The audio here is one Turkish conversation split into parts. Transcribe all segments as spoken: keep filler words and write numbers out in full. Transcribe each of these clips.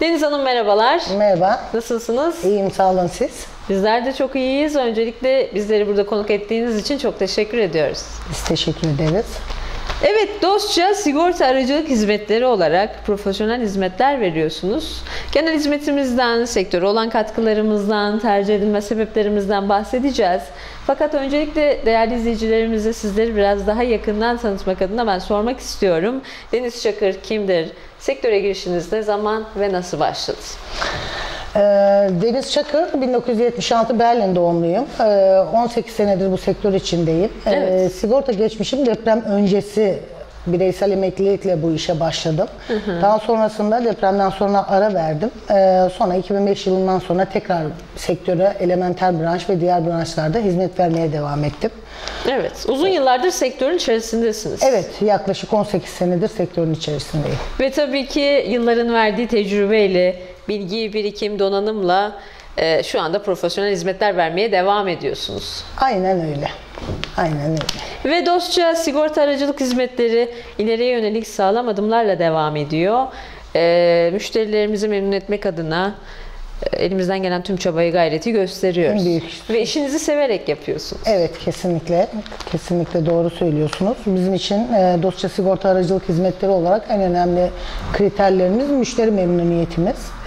Deniz Hanım merhabalar. Merhaba. Nasılsınız? İyiyim, sağ olun siz. Bizler de çok iyiyiz. Öncelikle bizleri burada konuk ettiğiniz için çok teşekkür ediyoruz. Biz teşekkür ederiz. Evet, dostça sigorta aracılık hizmetleri olarak profesyonel hizmetler veriyorsunuz. Genel hizmetimizden, sektöre olan katkılarımızdan, tercih edilme sebeplerimizden bahsedeceğiz. Fakat öncelikle değerli izleyicilerimize sizleri biraz daha yakından tanıtmak adına ben sormak istiyorum. Deniz Çakır kimdir? Sektöre girişiniz ne zaman ve nasıl başladı? Ee, Deniz Çakır, bin dokuz yüz yetmiş altı Berlin doğumluyum. Ee, on sekiz senedir bu sektör içindeyim. Evet. Ee, sigorta geçmişim deprem öncesi bireysel emeklilikle bu işe başladım. Hı hı. Daha sonrasında depremden sonra ara verdim. Ee, sonra iki bin beş yılından sonra tekrar sektöre, elementer branş ve diğer branşlarda hizmet vermeye devam ettim. Evet, uzun yıllardır sektörün içerisindesiniz. Evet, yaklaşık on sekiz senedir sektörün içerisindeyim. Ve tabii ki yılların verdiği tecrübeyle, bilgi, birikim, donanımla e, şu anda profesyonel hizmetler vermeye devam ediyorsunuz. Aynen öyle. Aynen öyle. Ve dostça sigorta aracılık hizmetleri ileriye yönelik sağlam adımlarla devam ediyor. E, müşterilerimizi memnun etmek adına e, elimizden gelen tüm çabayı, gayreti gösteriyoruz. Büyük. Ve işinizi severek yapıyorsunuz. Evet, kesinlikle. Kesinlikle doğru söylüyorsunuz. Bizim için e, dostça sigorta aracılık hizmetleri olarak en önemli kriterlerimiz müşteri memnuniyetimiz. E,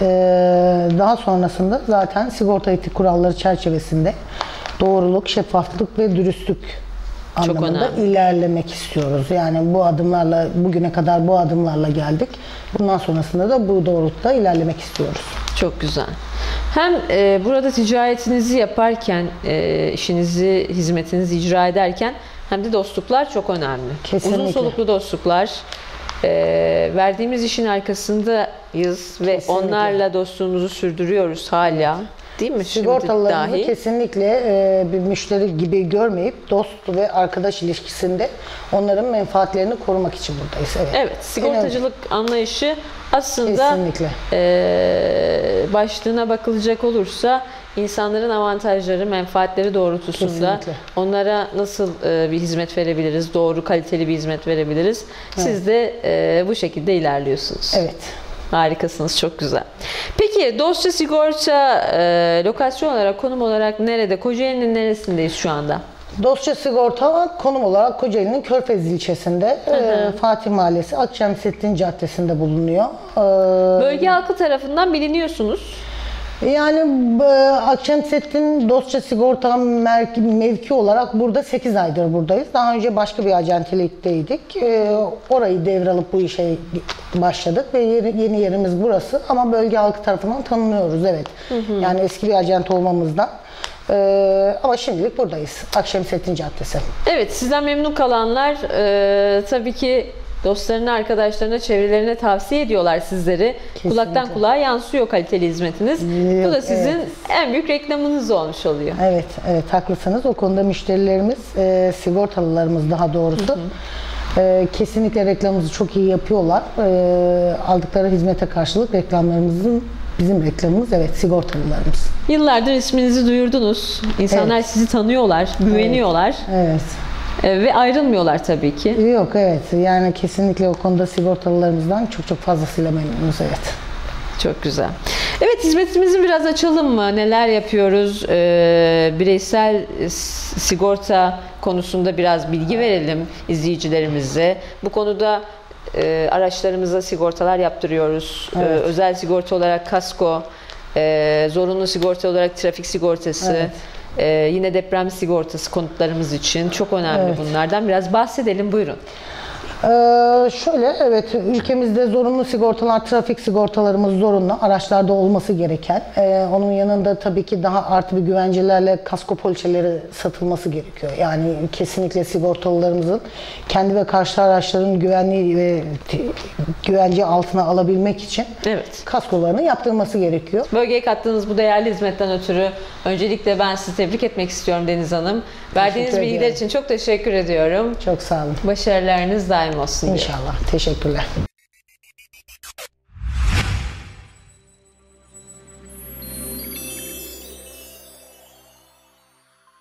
daha sonrasında zaten sigorta etik kuralları çerçevesinde doğruluk, şeffaflık ve dürüstlük Çok anlamında önemli. ilerlemek istiyoruz. Yani bu adımlarla, bugüne kadar bu adımlarla geldik. Bundan sonrasında da bu doğrultuda ilerlemek istiyoruz. Çok güzel. Hem e, burada ticaretinizi yaparken, e, işinizi, hizmetinizi icra ederken hem de dostluklar çok önemli. Kesinlikle. Uzun soluklu dostluklar. E, verdiğimiz işin arkasındayız ve Kesinlikle. onlarla dostluğumuzu sürdürüyoruz hala. Değil mi? Sigortalarımızı dahi. kesinlikle e, bir müşteri gibi görmeyip dost ve arkadaş ilişkisinde onların menfaatlerini korumak için buradayız. Evet, Evet, sigortacılık anlayışı aslında Kesinlikle. e, başlığına bakılacak olursa insanların avantajları, menfaatleri doğrultusunda Kesinlikle. onlara nasıl e, bir hizmet verebiliriz, doğru kaliteli bir hizmet verebiliriz. Siz Evet. de e, bu şekilde ilerliyorsunuz. Evet. Harikasınız, çok güzel. Peki dostça sigorta e, lokasyon olarak, konum olarak nerede? Kocaeli'nin neresindeyiz şu anda? Dostça sigorta konum olarak Kocaeli'nin Körfez ilçesinde, Hı hı. e, Fatih Mahallesi, Akçemsettin Caddesi'nde bulunuyor. E, Bölge halkı tarafından biliniyorsunuz. Yani e, Akçemsettin Dostça Sigorta merke- mevki olarak burada sekiz aydır buradayız. Daha önce başka bir acentelikteydik. E, orayı devralıp bu işe başladık ve yeni, yeni yerimiz burası. Ama bölge halkı tarafından tanınıyoruz, evet. Hı hı. Yani eski bir acent olmamızdan. E, ama şimdilik buradayız. Akçemsettin Caddesi. Evet, sizden memnun kalanlar e, tabii ki dostlarına, arkadaşlarına, çevrelerine tavsiye ediyorlar sizleri. Kesinlikle. Kulaktan kulağa yansıyor kaliteli hizmetiniz. Yok, Bu da sizin evet. en büyük reklamınız olmuş oluyor. Evet, evet haklısınız. O konuda müşterilerimiz, e, sigortalılarımız daha doğrusu, hı hı. E, kesinlikle reklamımızı çok iyi yapıyorlar. E, aldıkları hizmete karşılık reklamlarımızın, bizim reklamımız, evet, sigortalılarımız. Yıllardır isminizi duyurdunuz. İnsanlar Evet. sizi tanıyorlar, güveniyorlar. Evet. E, ve ayrılmıyorlar tabii ki. Yok, evet. Yani kesinlikle o konuda sigortalılarımızdan çok çok fazlasıyla memnunuz, evet. Çok güzel. Evet, hizmetimizi biraz açalım mı? Neler yapıyoruz? Ee, bireysel sigorta konusunda biraz bilgi verelim izleyicilerimize. Bu konuda e, araçlarımıza sigortalar yaptırıyoruz. Evet. Ee, özel sigorta olarak kasko, e, zorunlu sigorta olarak trafik sigortası, Evet. e, yine deprem sigortası konutlarımız için çok önemli Evet. bunlardan. Biraz bahsedelim, buyurun. Ee, şöyle, evet, ülkemizde zorunlu sigortalar, trafik sigortalarımız zorunlu, araçlarda olması gereken. Ee, onun yanında tabii ki daha artı bir güvencelerle kasko poliçeleri satılması gerekiyor. Yani kesinlikle sigortalılarımızın kendi ve karşı araçların güvenliği ve güvence altına alabilmek için Evet. kaskolarını yaptırması gerekiyor. Bölgeye kattığınız bu değerli hizmetten ötürü öncelikle ben sizi tebrik etmek istiyorum Deniz Hanım. Verdiğiniz Teşekkür bilgiler ediyorum. için çok teşekkür ediyorum. Çok sağ olun. Başarılarınız daim olsun diye. İnşallah. Teşekkürler.